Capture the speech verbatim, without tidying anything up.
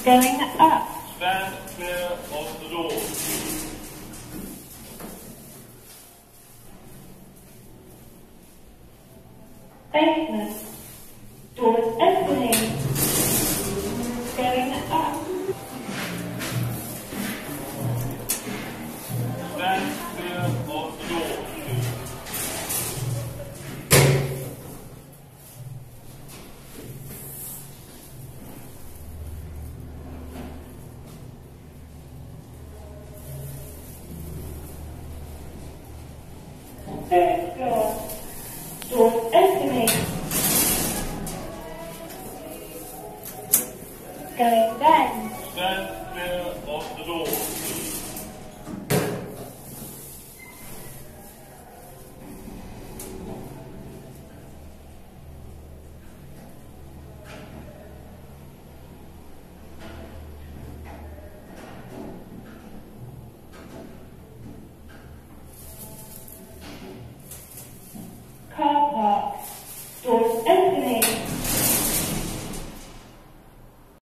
Going up. Stand clear of the door. Basement. Doors opening. Going up. Stand clear of the door, please. Third floor. Doors opening. Going down. Stand clear of the door, please.